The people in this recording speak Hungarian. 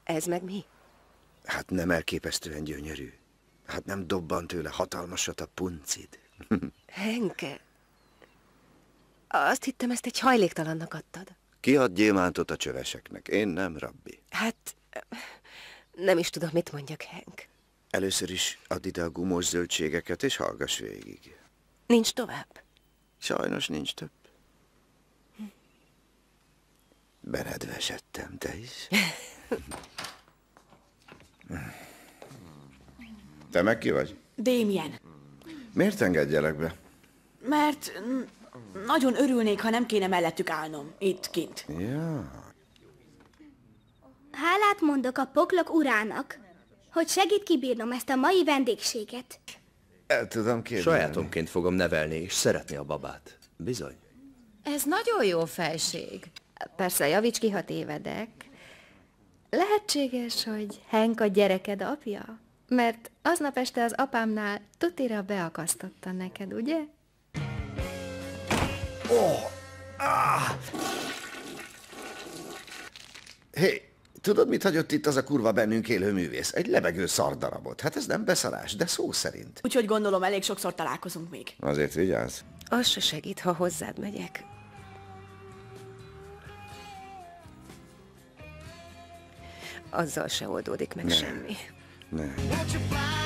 Ez meg mi? Hát nem elképesztően gyönyörű. Hát nem dobban tőle hatalmasat a puncid. Henke, azt hittem, ezt egy hajléktalannak adtad. Ki ad gyémántot a csöveseknek? Én nem, rabbi. Hát, nem is tudom, mit mondjak, Henk. Először is add ide a gumós zöldségeket, és hallgass végig. Nincs tovább? Sajnos nincs több. Benedvesedtem, te is. Te meg ki vagy? Damien. Miért engedjelek be? Mert nagyon örülnék, ha nem kéne mellettük állnom, itt kint. Ja. Hálát mondok a poklok urának, hogy segít kibírnom ezt a mai vendégséget. El tudom képzelni. Sajátomként fogom nevelni és szeretni a babát. Bizony. Ez nagyon jó felség. Persze, javíts ki, ha tévedek. Lehetséges, hogy Hank a gyereked apja? Mert aznap este az apámnál tutira beakasztotta neked, ugye? Hé, tudod, mit hagyott itt az a kurva bennünk élő művész? Egy lebegő szardarabot. Hát ez nem beszarás, de szó szerint. Úgyhogy gondolom, elég sokszor találkozunk még. Azért vigyázz. Az se segít, ha hozzád megyek. Azzal se oldódik meg semmi. Ne.